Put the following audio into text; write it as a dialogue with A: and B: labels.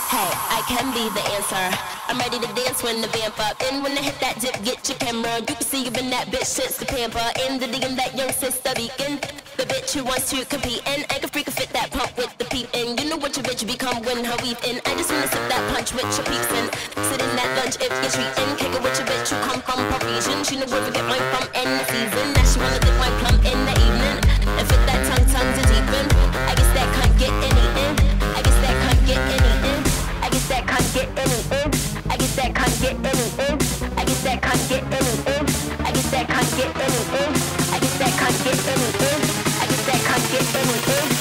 A: Hey, I can be the answer. I'm ready to dance when the vamp up. And when I hit that dip, get your camera. You can see you've been that bitch since the pamper. In the digging that young sister beacon. The bitch who wants to compete. And I can freak fit that pump with the peep in. You know what your bitch become when her weave in. I just wanna sip that punch with your peeps in. Sit in that lunch if you're treating. Kick it with your bitch who come from Parisian. She know where to get mine from in the season. Now she wanna dip my plum in the evening. And fit that tongue to deepen. I guess that can't get any in. I guess that can't get any in. I guess that can't get any in. I guess that can't get any in. I guess that can't get any in. I guess that can't get any in. I guess that can't get any in. I guess that can't get any in.